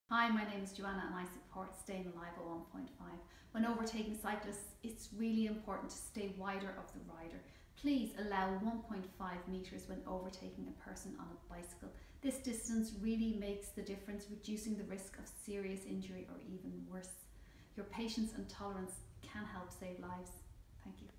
Hi, my name is Joanna and I support Staying Alive at 1.5. When overtaking cyclists, it's really important to stay wider of the rider. Please allow 1.5 metres when overtaking a person on a bicycle. This distance really makes the difference, reducing the risk of serious injury or even worse. Your patience and tolerance can help save lives. Thank you.